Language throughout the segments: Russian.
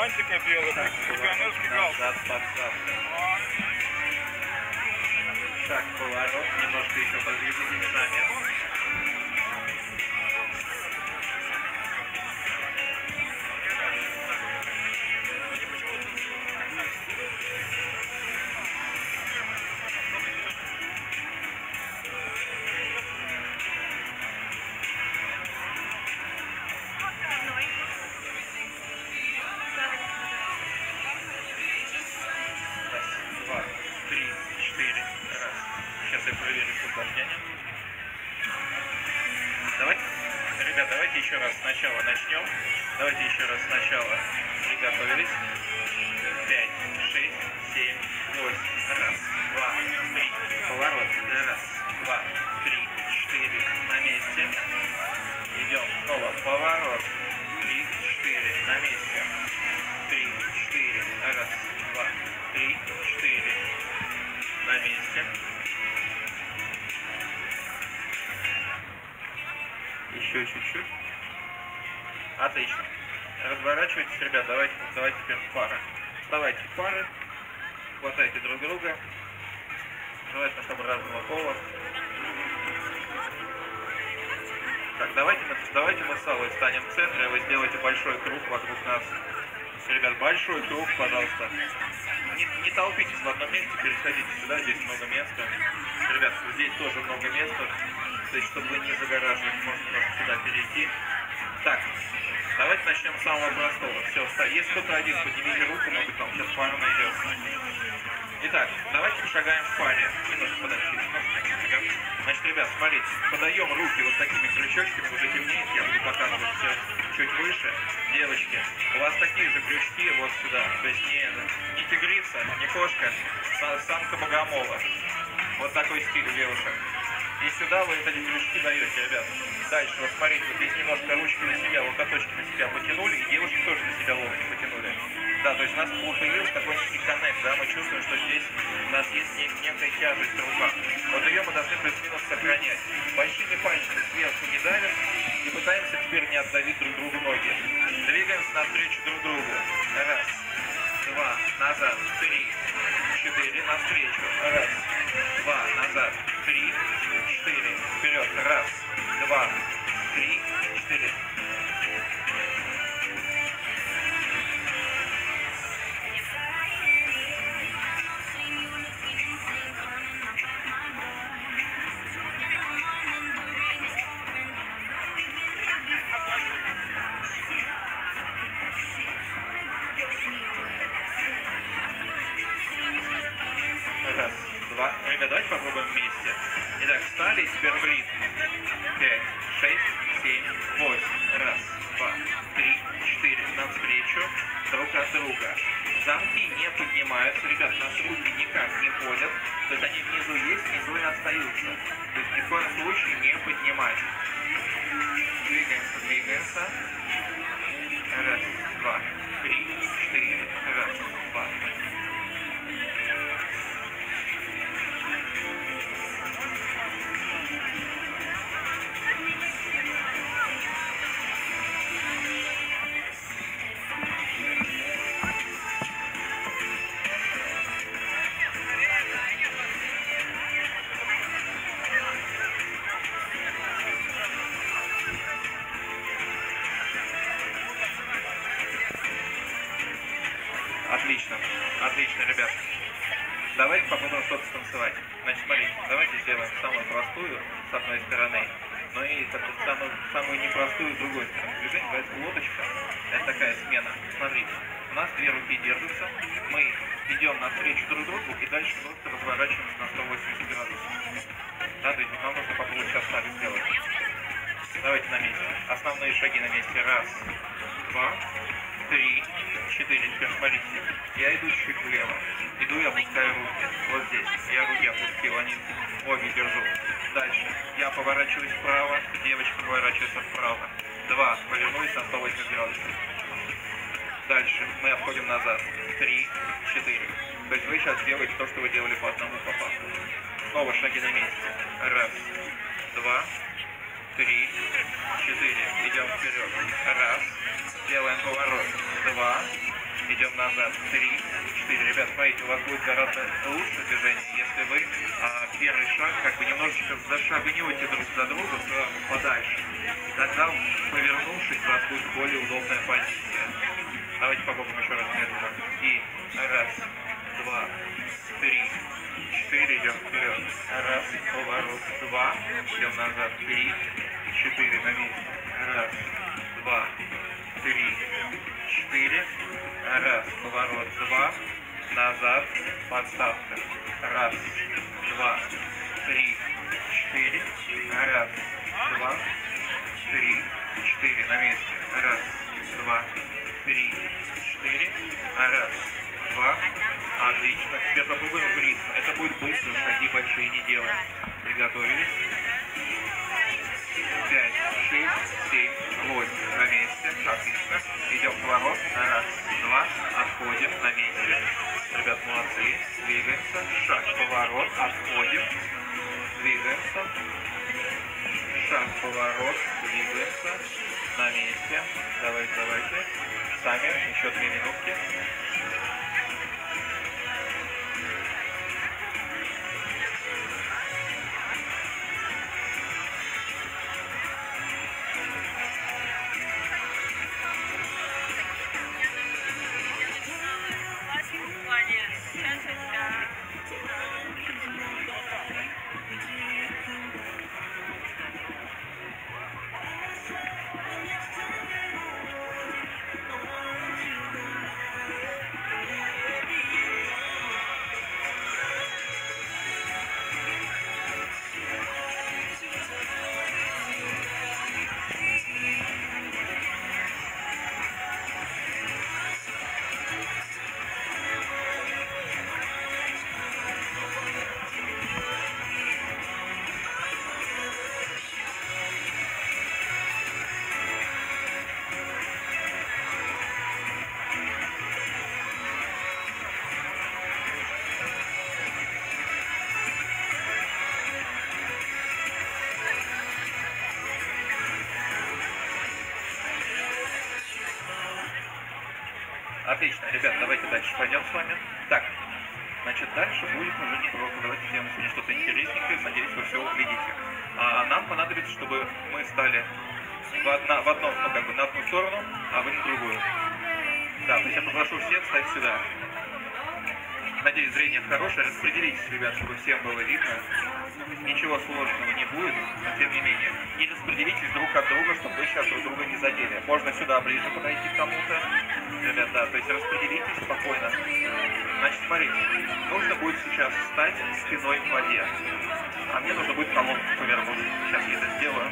бантика белый, пиканешки галстук. Назад, подставка. Шаг, поворот, немножко еще подвигайтесь сами. Сейчас я проверю освобождение. Давайте еще раз сначала начнем. Давайте еще раз сначала. Приготовились. 5, 6, 7, 8. Раз, два, три. Поворот. Раз, два, три, 4. На месте. Идем снова. Поворот. 3, 4. На месте. 3, 4. Раз, два, 3, 4. На месте. Еще чуть-чуть. Отлично. Разворачивайтесь, ребят, давайте теперь пара. Вставайте в пары, хватайте друг друга, желательно, чтобы разного пола. Так, давайте мы с Аллой встанем в центре, вы сделаете большой круг вокруг нас. Ребят, большой круг, пожалуйста. Не толпитесь в одном месте, переходите сюда, здесь много места. Ребят, здесь тоже много места. То есть, чтобы вы не загораживали, можно немножко сюда перейти. Так, давайте начнем с самого простого. Все, есть кто-то один, поднимите руку, может быть, там сейчас пара найдется. Итак, давайте шагаем в паре. Немножко подожди, Значит, ребят, смотрите, подаем руки вот такими крючочками, уже темнеет, я буду показывать все чуть выше. Девочки, у вас такие же крючки вот сюда, то есть не тигрица, не кошка, самка богомола. Вот такой стиль у девушек. И сюда вы эти крючки даете, ребят. Дальше, вот смотрите, вот здесь немножко ручки на себя, локоточки на себя потянули, и девушки тоже на себя локти потянули. Да, то есть у нас появился такой некий коннект, да, мы чувствуем, что здесь у нас есть некая тяжесть в руках. Вот ее мы должны плюс-минус сохранять. Большими пальцами сверху не давим и пытаемся теперь не отдавить друг другу ноги. Двигаемся навстречу друг другу. Раз, два, назад, 3, 4, навстречу. Раз, два, назад, 3, 4, вперед. Раз, два, 3, 4. Раз, два. Ребят, давайте попробуем вместе. Итак, встали, теперь в ритм. 5, 6, 7, 8. Раз, два, 3, 4. Навстречу, друг от друга. Замки не поднимаются. Ребят, наши руки никак не ходят. То есть они внизу есть, внизу и остаются. То есть ни в коем случае не поднимать. Двигаемся, двигаемся. Раз, два, 3, 4. Раз, два. Отлично, отлично, ребят. Давайте попробуем что-то станцевать. Значит, смотрите, давайте сделаем самую простую с одной стороны, но и самую непростую с другой стороны. Движение называется лодочка. Это такая смена. Смотрите, у нас две руки держатся, мы идем навстречу друг другу и дальше просто разворачиваемся на 180 градусов. Да, то есть нам нужно попробовать сейчас так сделать. Давайте на месте. Основные шаги на месте. Раз, два, 3, 4. Теперь смотрите. Я иду чуть влево. Иду и опускаю руки. Вот здесь. Я руки опустил, они обе держу. Дальше. Я поворачиваюсь вправо, девочка поворачивается вправо. 2. Повернулись на 180 градусов. Дальше. Мы отходим назад. 3, 4. То есть вы сейчас делаете то, что вы делали по одному попаду. Снова шаги на месте. Раз, два, 3, 4. Идем вперед. Раз. Делаем поворот. 2, идем назад, 3, 4. Ребят, смотрите, у вас будет гораздо лучше движение, если вы первый шаг как бы немножечко зашагнете друг за другом сразу подальше. И тогда, повернувшись, у вас будет более удобная позиция. Давайте попробуем еще раз медленно. И раз, два, три, 4, идем вперед. Раз, поворот, 2, идем назад, 3, 4, на месте. Раз, 2, 3, 4, раз, поворот, 2, назад, подставка. Раз, 2, 3, 4, раз, 2, 3, 4, на месте. Раз, 2, 3, 4, раз, 2. Отлично. Теперь попробуем близко. Это будет быстро, шаги большие не делаем. Приготовились. 5, 6, 7, 8. На месте. Отлично. Идем поворот. Раз, 2. Отходим. На месте. Ребят, молодцы. Двигаемся. Шаг, поворот. Отходим. Двигаемся. Шаг, поворот. Двигаемся. На месте. Давайте. Сами. Еще 2 минутки. Отлично, ребят, давайте дальше пойдем с вами. Так, значит, дальше будет уже неплохо. Давайте сделаем сегодня что-то интересненькое. Надеюсь, вы все увидите. Нам понадобится, чтобы мы стали в одном, ну, как бы на одну сторону, а вы на другую. Да, то есть я попрошу всех встать сюда. Надеюсь, зрение хорошее. Распределитесь, ребят, чтобы всем было видно. Ничего сложного не будет, но тем не менее. И распределитесь друг от друга, чтобы вы сейчас друг друга не задели. Можно сюда ближе подойти к кому-то. Ребят, да, то есть распределитесь спокойно. Значит, смотрите, нужно будет сейчас встать спиной к воде. А мне нужно будет колонку повернуть. Сейчас я это сделаю.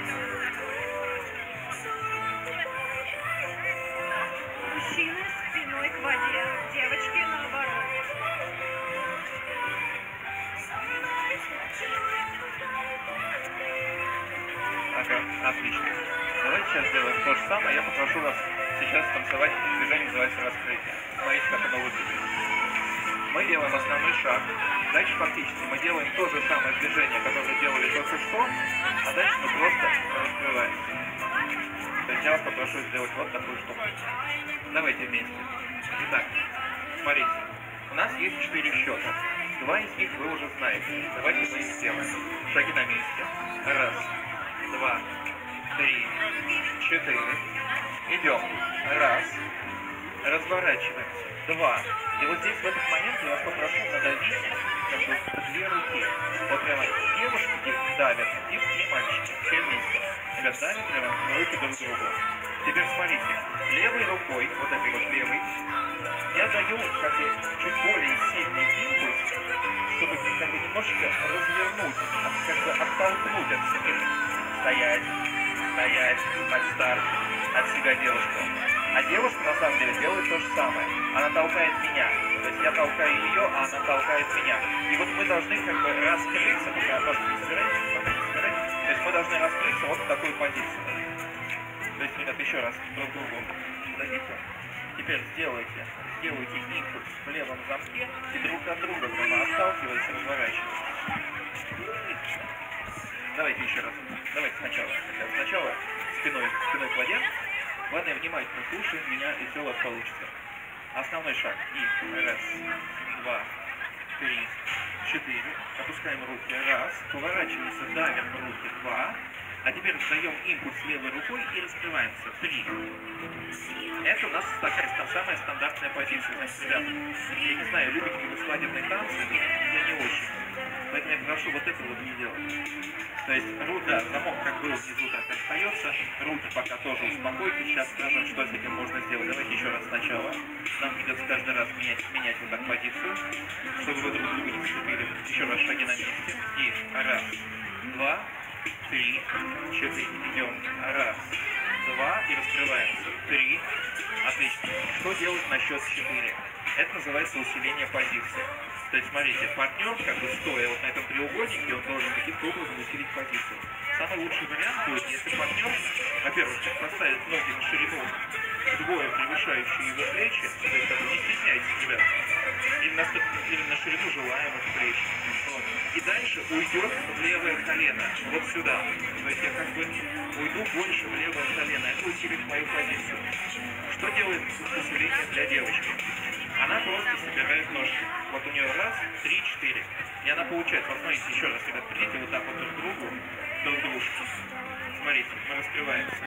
Мужчины спиной к воде, девочки наоборот. Ага, отлично. Давайте сейчас сделаем то же самое. Я попрошу вас сейчас танцевать. Движение называется раскрытие. Смотрите, как оно выглядит. Мы делаем основной шаг. Дальше фактически мы делаем то же самое движение, которое делали только что, а дальше мы просто раскрываемся. То есть я вас попрошу сделать вот такую штуку. Давайте вместе. Итак, смотрите. У нас есть 4 счета. 2 из них вы уже знаете. Давайте мы их сделаем. Шаги на месте. Раз, 2, 3, 4. Идем. Раз. Разворачиваемся. 2. И вот здесь в этот момент я вас попрошу надавить как бы 2 руки. Вот прямо девушки давят и мальчики. Все вместе. Ребят, давят прямо руки друг к другу. Теперь смотрите. Левой рукой, вот этой вот левой, я даю как бы чуть более сильный импульс, чтобы как бы немножечко развернуть, как бы оттолкнуть от спины. Стоять, стоять, от старт, от себя девушку. А девушка на самом деле делает то же самое. Она толкает меня. То есть я толкаю ее, а она толкает меня. И вот мы должны как бы раскрыться, пока можно не собирать. То есть мы должны раскрыться вот в такую позицию. То есть, ребят, еще раз друг другу дадите. Теперь сделайте импульс в левом замке и друг от друга прямо отталкиваясь и разворачиваясь. Давайте еще раз. Давайте сначала. Сначала спиной к воде. Ладно, внимательно слушай меня, и все у вас получится. Основной шаг. И раз, два, три, четыре. Опускаем руки. Раз. Поворачиваемся, давим руки. Два. А теперь даем импульс левой рукой и раскрываемся. Три. Это у нас такая самая стандартная позиция. Значит, ребят, я не знаю, любите ли вы свадебные танцы, я не очень. Поэтому я прошу вот это вот не делать. То есть, да, замок как был внизу, так и остается. Руки пока тоже успокойте. Сейчас скажем, что с этим можно сделать. Давайте еще раз сначала. Нам придется каждый раз менять вот так позицию, чтобы вы друг друга не зацепили. Еще раз шаги на месте. И раз, два, три, четыре. Идем. Раз, два. И раскрываемся. Три. Отлично. Что делать на счет 4? Это называется усиление позиции. То есть, смотрите, партнер, как бы стоя вот на этом треугольнике, он должен каким-то образом усилить позицию. Самый лучший вариант будет, если партнер, во-первых, поставит ноги на ширину вдвое превышающие его плечи, то есть, как бы, не стесняйтесь, ребят, или на ширину желаемых плеч. Вот. И дальше уйдет в левое колено, вот сюда. То есть я как бы уйду больше в левое колено, это усилит мою позицию. Что делает усиление для девочки? Она просто собирает ножки. Вот у нее раз, три, четыре. И она получает, вот смотрите, еще раз, ребят, придите вот так вот друг к другу, друг к дружке. Смотрите, мы раскрываемся.